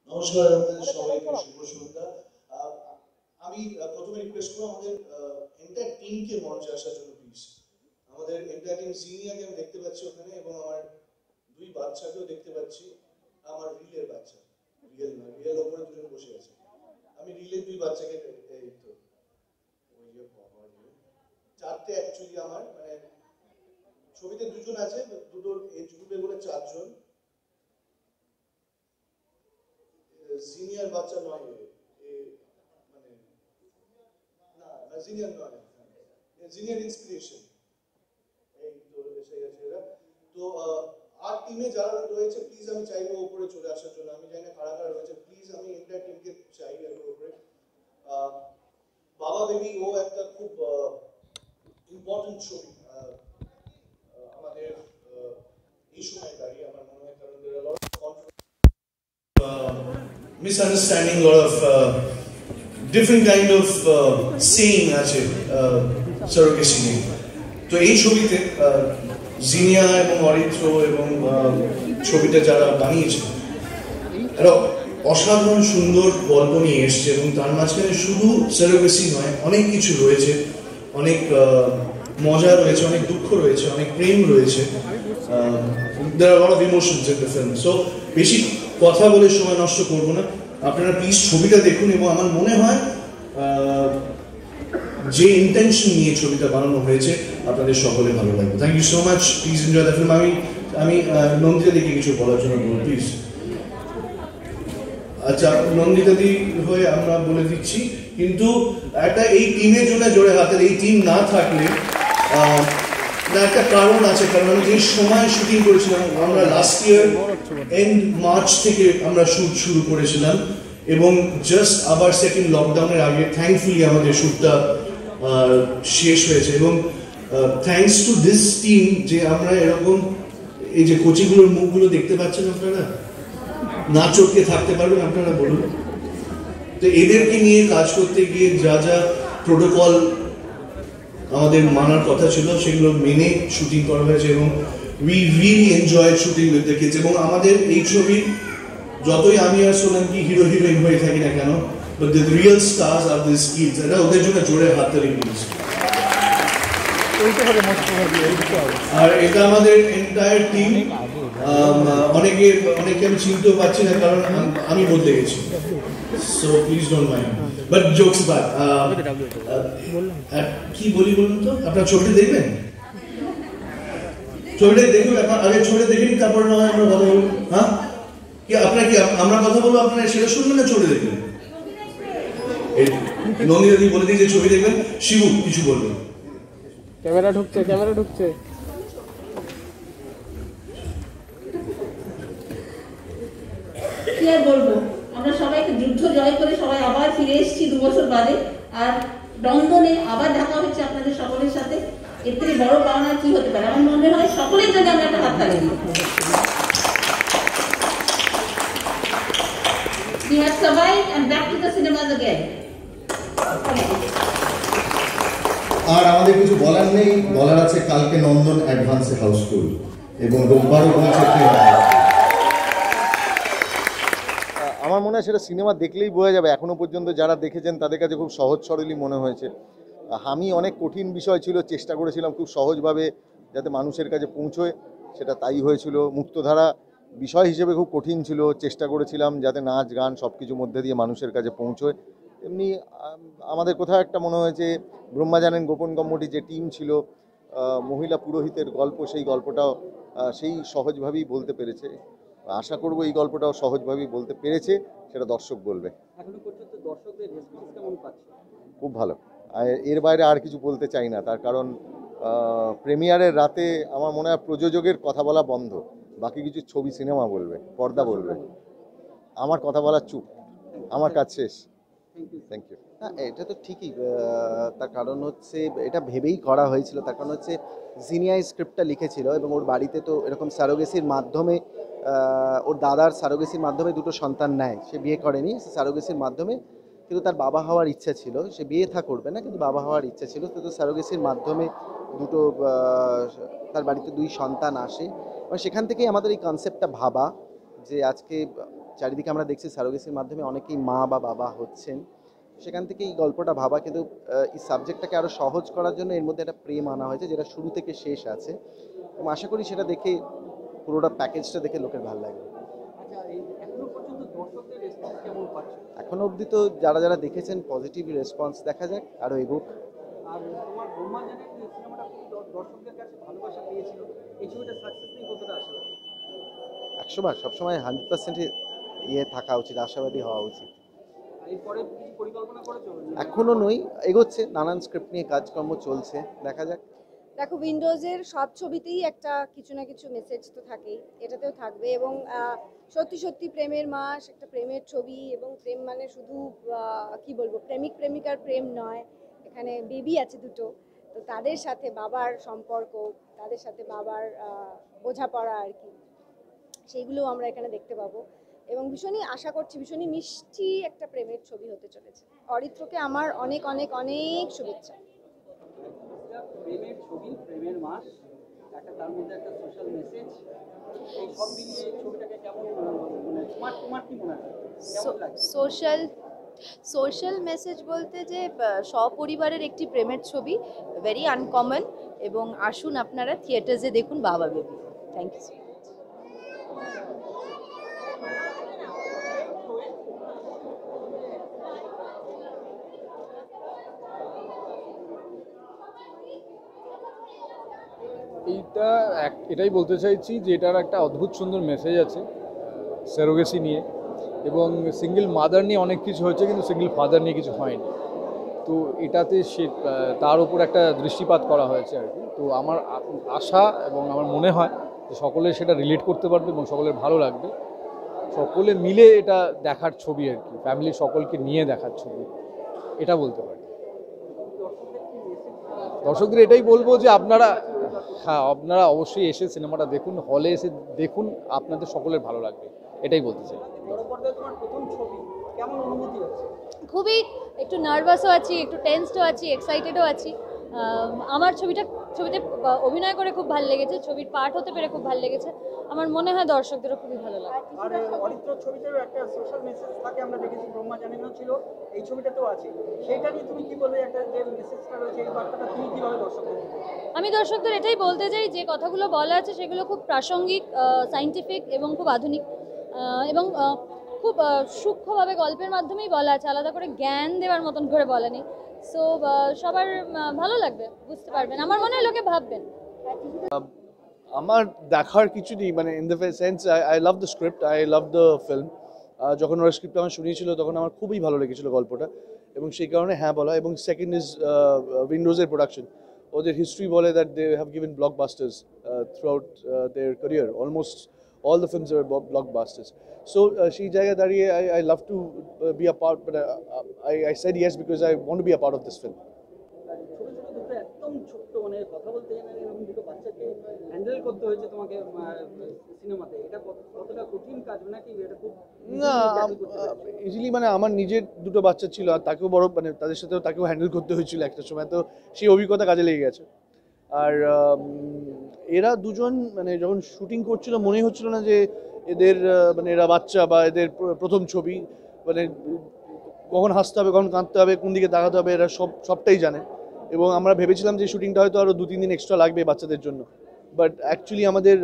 নমস্কার আপনাদের সবাইকে শুভ সন্ধ্যা। আহ, আমি প্রথমে রিকোয়েস্ট করবো আমাদের এন্টায়ার টিমকে মঞ্চে আসার জন্য প্লিজ। আমাদের এন্টায়ার টিম সিনিয়রকে আমি দেখতে পাচ্ছি ওখানে এবং আমার দুই বাচ্চাকেও দেখতে পাচ্ছি। আমার রিলের বাচ্চা, রিয়েল না, রিয়েল ওপরে দুজন বসে আছে। আমি রিলের দুই বাচ্চাকে এই তো ওই যে বাবা রে। চারটে অ্যাকচুয়ালি আমার মানে ছবিতে দুজন আছে, দুটোর এজ গ্রুপে বলে চারজন। সিনিয়র বাচ্চা নয় মানে না সিনিয়র নয়, সিনিয়র ইন্সপিরেশন। এই তো এসে গেছে এরা। তো আর টিমে যারা রয়েছে প্লিজ আমি চাইবো উপরে চলে আসার জন্য। আমি জানি না কারা কারা রয়েছে, প্লিজ আমি এন্টায়ার টিমকে চাই একবার উপরে। বাবা বেবি ও একটা খুব ইম্পর্টেন্ট ছবি আমাদের এই সময় দাঁড়িয়ে আমার মনে হয়, কারণ there are a lot of misunderstanding, lot of different kind of saying আছে সারোগেসি নিয়ে। তো এই ছবিতে জিনিয়া এবং অরিত্র এবং ছবিটা যারা বানিয়েছে একটা অসাধারণ সুন্দর গল্প নিয়ে এসছে এবং তার মাঝখানে শুধু সারোগেসি নয়, অনেক কিছু রয়েছে, অনেক মজা রয়েছে, অনেক দুঃখ রয়েছে, অনেক প্রেম রয়েছে। there are a lot of emotions in the film. So বেশি কথা বলে সময় নষ্ট করব না, আপনারা প্লিজ ছবিটা দেখুন। এবং আমার মনে হয় যে ইন্টেনশন নিয়ে ছবিটা বানানো হয়েছে আপনাদের সকলে ভালো লাগবে। Thank you so much, please enjoy the film. আমি নন্দিতা দিকে কিছু বলার জন্য বলবো প্লিজ। আচ্ছা, নন্দিতা দি হয়ে আমরা বলে দিচ্ছি, কিন্তু একটা এই টিমের জন্য জোরে হাতের। এই টিম না থাকলে না, একটা কারণ আছে, কারণ আমি যে সময় শুটিং করেছিলাম, আমরা লাস্ট ইয়ার এন্ড মার্চ থেকে আমরা শুট শুরু করেছিলাম এবং জাস্ট আবার সেকেন্ড লকডাউনের আগে থ্যাঙ্কফুলি আমাদের শুটটা শেষ হয়েছে। এবং থ্যাঙ্কস টু দিস টিম যে আমরা এরকম এই যে কোচিংগুলোর মুখগুলো দেখতে পাচ্ছেন আপনারা, না চটকে থাকতে পারবেন আপনারা বলুন। তো এদেরকে নিয়ে কাজ করতে গিয়ে যা যা প্রোটোকল আমাদের মানার কথা ছিল সেগুলো মেনে শুটিং করা হয়েছে এবং we really enjoy shooting with the kids. এবং আমাদের এই ছবির যতই আমি আর সোলাঙ্কি হিরো হিরোইন হয়ে থাকি না কেন, but the real stars are this kids. এটা ওদের জন্য জোরে হাত তালি প্লিজ। আর এটা আমাদের এন্টায়ার টিম। অনেকে আমি চিনতেও পারছি না কারণ আমি বদলে গেছি, so please don't mind. But jokes but কি বলি বলুন তো, আপনার ছবিটা দেখবেন, ছবিটা দেখুন আগে, ছবিটা দেখে নিন, তারপরে না হয় আমরা কথা বলবো। হ্যাঁ, কি আপনার কি আমরা কথা বলবো, আপনারা সেটা শুনবেন না ছবি দেখবেন? নন্দিতা দি বলে দিই যে ছবি দেখবেন। শিবু কিছু বলবেন? ক্যামেরা ঢুকছে, ক্যামেরা ঢুকছে। কি আর বলবো, আমরা সবাইকে যুদ্ধ জয় করে সবাই আবার ফিরে এসেছি 2 বছর বাদে। আর লন্ডনে আবার দেখা হচ্ছে আপনাদের সকলের সাথে। এর থেকে বড় পাওনা কি হতে পারে? আমার মনে হয় সকলের জন্য আমরা একটা হাততালি দিই। We have survived and back to the cinemas again. আর আমাদের কিছু বলার নেই, বলার আছে কালকে নন্দন অ্যাডভান্সে হাউসফুল এবং রোববারও বলছে আমার মনে হয় সেটা সিনেমা দেখলেই বোঝা যাবে। এখনো পর্যন্ত যারা দেখেছেন তাদের কাছে খুব সহজ সরলই মনে হয়েছে। আমি অনেক কঠিন বিষয় ছিল, চেষ্টা করেছিলাম খুব সহজভাবে যাতে মানুষের কাছে পৌঁছয়, সেটা তাই হয়েছিল। মুক্তধারা বিষয় হিসেবে খুব কঠিন ছিল, চেষ্টা করেছিলাম যাতে নাচ গান সব কিছুর মধ্যে দিয়ে মানুষের কাছে পৌঁছয়। এমনি আমাদের কোথাও একটা মনে হয়েছে ব্রহ্মা জানেন গোপন কম্মটি যে টিম ছিল, মহিলা পুরোহিতের গল্প, সেই গল্পটাও সেই সহজভাবেই বলতে পেরেছে। আশা করব এই গল্পটাও সহজভাবেই বলতে পেরেছে, সেটা দর্শক বলবে। খুব ভালো। এর বাইরে আর কিছু বলতে চাই না, তার কারণ প্রিমিয়ারের রাতে আমার মনে হয় প্রযোজকের কথা বলা বন্ধ, বাকি কিছু ছবি সিনেমা বলবে, পর্দা বলবে। আমার কথা বলার চুপ, আমার কাজ শেষ। Thank you. না, এটা তো ঠিকই, তার কারণ হচ্ছে এটা ভেবেই করা হয়েছিল। তার কারণ হচ্ছে জিনিয়া স্ক্রিপ্টটা লিখেছিল এবং ওর বাড়িতে তো এরকম সারোগেসির মাধ্যমে, ওর দাদার সারোগেসির মাধ্যমে দুটো সন্তান নেয়। সে বিয়ে করেনি, সে সারোগেসির মাধ্যমে, কিন্তু তার বাবা হওয়ার ইচ্ছা ছিল। সে বিয়ে করবে না, কিন্তু বাবা হওয়ার ইচ্ছা ছিল। তো সারোগেসির মাধ্যমে দুটো তার বাড়িতে 2 সন্তান আসে এবং সেখান থেকেই আমাদের এই কনসেপ্টটা ভাবা যে আজকে চারিদিকে আমরা দেখছি সারোগেসির মাধ্যমে অনেকেই মা বা বাবা হচ্ছেন। সেখান থেকে এই গল্পটা ভাবা, কিন্তু এই সাবজেক্টটাকে আরও সহজ করার জন্য এর মধ্যে একটা প্রেম আনা হয়েছে যেটা শুরু থেকে শেষ আছে, এবং আশা করি সেটা দেখে পুরোটা প্যাকেজটা দেখে লোকের ভালো লাগবে। এখনো অবধি তো যারা যারা দেখেছেন পজিটিভ রেসপন্স, দেখা যাক আরও এগুক। আর তোমার ব্রহ্মাজানের সিনেমাটা খুব দর্শকদের কাছে ভালোবাসা পেয়েছিল, এই ছবিটা সাকসেস নিয়ে কতটা আশাবাদী? 100বার সবসময় 100% ইয়ে থাকা উচিত, আশাবাদী হওয়া উচিত। এরপরে কিছু পরিকল্পনা করেছো? এখনো নই, এগোচ্ছে, নানান স্ক্রিপ্ট নিয়ে কাজকর্ম চলছে, দেখা যাক। দেখো, উইন্ডোজের সব ছবিতেই একটা কিছু না কিছু মেসেজ তো থাকেই, এটাতেও থাকবে। এবং সত্যি সত্যি প্রেমের মাস, একটা প্রেমের ছবি, এবং প্রেম মানে শুধু কি বলবো, প্রেমিক প্রেমিকার প্রেম নয়, এখানে বেবি আছে দুটো, তো তাদের সাথে বাবার সম্পর্ক, তাদের সাথে বাবার বোঝাপড়া আর কি, সেইগুলোও আমরা এখানে দেখতে পাবো। এবং ভীষণই আশা করছি ভীষণই মিষ্টি একটা প্রেমের ছবি হতে চলেছে। অরিত্রকে আমার অনেক অনেক অনেক শুভেচ্ছা। প্রেমের ছবি, প্রেমের মাস, একটা তার মধ্যে একটা সোশ্যাল মেসেজ, এই সব মিলিয়ে ছবিটাকে কেমন মানে তোমার কি মনে হয়, কেমন লাগে? সোশ্যাল মেসেজ বলতে যে সপরিবারের একটি প্রেমের ছবি, ভেরি আনকমন, এবং আসুন আপনারা থিয়েটার্সে দেখুন বাবা বেবি। Thank you. এটাই বলতে চাইছি যে এটার একটা অদ্ভুত সুন্দর মেসেজ আছে স্যারোগেসি নিয়ে, এবং সিঙ্গেল মাদার নিয়ে অনেক কিছু হয়েছে, কিন্তু সিঙ্গেল ফাদার নিয়ে কিছু হয়নি। তো এটাতে তার উপর একটা দৃষ্টিপাত করা হয়েছে আর কি। তো আমার আশা এবং আমার মনে হয় যে সকলে সেটা রিলেট করতে পারবে এবং সকলের ভালো লাগবে। সকলে মিলে এটা দেখার ছবি আর কি, ফ্যামিলির সকলকে নিয়ে দেখার ছবি, এটা বলতে পারি। দর্শকদের এটাই বলবো যে আপনারা অবশ্যই এসে সিনেমাটা দেখুন, হলে এসে দেখুন, আপনাদের সকলের ভালো লাগবে, এটাই বলতে চাই। বড় পর্দায় তোমার প্রথম ছবি, কেমন অনুভূতি হচ্ছে? খুবই একটু নার্ভাসও আছি, একটু টেন্সডও আছি, এক্সাইটেডও আছি। আমার ছবিতে অভিনয় করে খুব ভালো লেগেছে, ছবির পার্ট হতে পেরে খুব ভালো লেগেছে। আমার মনে হয় দর্শকদেরও খুবই ভালো লাগবে। আর অরিত্র ছবিতেও একটা সোশ্যাল মেসেজ থাকে, আমরা দেখেছি ব্রহ্মাজানেরও ছিল, এই ছবিটাতেও আছে, সেটা নিয়ে তুমি কি বলবে? একটা যে মেসেজটা রয়েছে, এই বার্তাটা তুমি কিভাবে দর্শকদের দিবে? আমি দর্শকদের এটাই বলতে চাই যে কথাগুলো বলা আছে সেগুলো খুব প্রাসঙ্গিক, সায়েন্টিফিক এবং খুব আধুনিক, এবং খুব সূক্ষ্মভাবে গল্পের মাধ্যমেই বলা আছে, আলাদা করে জ্ঞান দেওয়ার মতন করে বলা নেই। সো সবার ভালো লাগবে, বুঝতে পারবেন, আমার মনে হয় লোকে ভাববেন। আমার দেখার কিছু নেই, মানে in the sense I love the script, I love the film. যখন ওরা স্ক্রিপ্ট আমার শুনিয়েছিল তখন আমার খুবই ভালো লেগেছিল গল্পটা, এবং সেই কারণে হ্যাঁ বলা। এবং সেকেন্ড ইজ উইন্ডোজের প্রোডাকশন, ওদের হিস্ট্রি বলে that they have given blockbusters throughout their career, almost all the films are blockbusters. So সেই জায়গায় দাঁড়িয়ে I love to be a part, but I said yes because I want to be a part of this film. ছোট ছোট দুটো একদম ছোট্ট, মানে কথা বলতে জানে না এরকম দুটো বাচ্চাকে হ্যান্ডেল করতে হয়েছে তোমাকে সিনেমাতে, এটা কতটা কঠিন কাজ নাকি? এটা খুব না ইজিলি, মানে আমার নিজের দুটো বাচ্চা ছিল, আর তাকেও বড়, মানে তাদের সাথেও তাকেও হ্যান্ডেল করতে হয়েছিল একটা সময়, তো সেই অভিজ্ঞতা কাজে লেগে গেছে। আর এরা দুজন মানে যখন শুটিং করছিল মনেই হচ্ছিল না যে এদের মানে এরা বাচ্চা বা এদের প্রথম ছবি, মানে কখন হাসতে হবে, কখন কাঁদতে হবে, কোন দিকে তাকাতে হবে, এরা সবটাই জানে। এবং আমরা ভেবেছিলাম যে শুটিংটা হয়তো আরও 2-3 দিন এক্সট্রা লাগবে বাচ্চাদের জন্য, বাট অ্যাকচুয়ালি আমাদের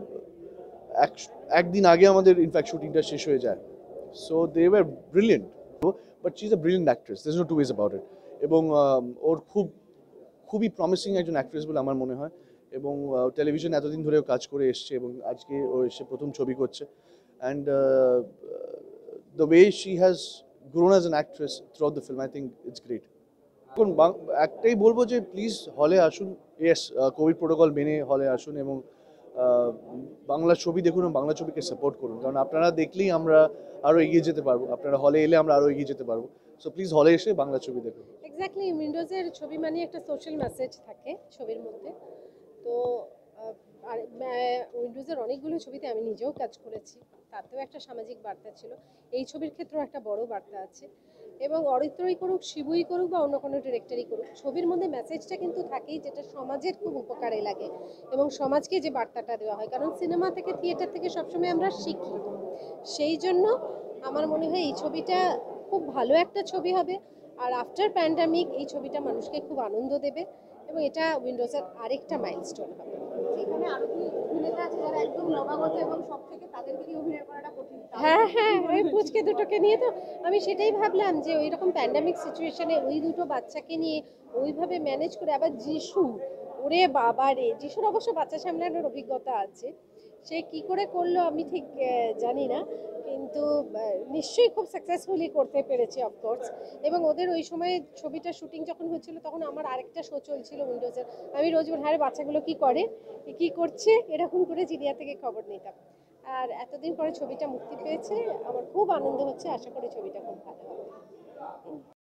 একদিন আগে আমাদের ইনফ্যাক্ট শুটিংটা শেষ হয়ে যায়। So they were brilliant, but she is a brilliant actress, there is no two ways about it. এবং ওর খুবই প্রমিসিং একজন অ্যাক্ট্রেস বলে আমার মনে হয়, এবং টেলিভিশন এতদিন ধরেও কাজ করে এসছে, এবং আজকে ও এসে প্রথম ছবি করছে। And the way she has grown as an actress throughout the film, I think it's great. এখন একটাই বলবো যে প্লিজ হলে আসুন, ইয়েস কোভিড প্রোটোকল মেনে হলে আসুন, এবং বাংলা ছবি দেখুন এবং বাংলা ছবিকে সাপোর্ট করুন, কারণ আপনারা দেখলেই আমরা আরও এগিয়ে যেতে পারবো, আপনারা হলে এলে আমরা আরও এগিয়ে যেতে পারবো। সো প্লিজ হলে এসে বাংলা ছবি দেখুন। এক্স্যাক্টলি, উইন্ডোজের ছবি মানে একটা সোশ্যাল মেসেজ থাকে ছবির মধ্যে। তো আর উইন্ডোজের অনেকগুলো ছবিতে আমি নিজেও কাজ করেছি, তাতেও একটা সামাজিক বার্তা ছিল, এই ছবির ক্ষেত্রেও একটা বড় বার্তা আছে। এবং অরিত্রই করুক, শিবুই করুক বা অন্য কোনো ডিরেক্টরই করুক, ছবির মধ্যে মেসেজটা কিন্তু থাকেই, যেটা সমাজের খুব উপকারে লাগে এবং সমাজকে যে বার্তাটা দেওয়া হয়, কারণ সিনেমা থেকে, থিয়েটার থেকে সবসময় আমরা শিখি। সেই জন্য আমার মনে হয় এই ছবিটা খুব ভালো একটা ছবি হবে। আর আফটার প্যান্ডামিক এই ছবিটা মানুষকে খুব আনন্দ দেবে এবং এটা উইন্ডোজের আরেকটা মাইলস্টোন হবে। এখানে আরো কি অভিনেতা আছে যারা একদম নবাগত এবং সব থেকে তাদেরকে নিয়ে অভিনয় করাটা কঠিন? হ্যাঁ হ্যাঁ, ওই পুচকে দুটোকে নিয়ে তো আমি সেটাই ভাবলাম যে ওই রকম প্যান্ডামিক সিচুয়েশনে ওই দুটো বাচ্চাকে নিয়ে ওইভাবে ম্যানেজ করে, আবার যিশু, ওরে বাবা রে, যিশুর অবশ্য বাচ্চা সামলানোর অভিজ্ঞতা আছে, সে কি করে করলো আমি ঠিক জানি না, কিন্তু নিশ্চয়ই খুব সাকসেসফুলি করতে পেরেছে অফকোর্স। এবং ওদের ওই সময় ছবিটা শুটিং যখন হচ্ছিল তখন আমার আরেকটা শো চলছিল উইন্ডোজের, আমি রোজ বলি হ্যাঁ বাচ্চাগুলো কি করে, কি করছে, এরকম করে জিনিয়া থেকে খবর নিতাম। আর এতদিন পরে ছবিটা মুক্তি পেয়েছে, আমার খুব আনন্দ হচ্ছে, আশা করি ছবিটা খুব ভালো হবে।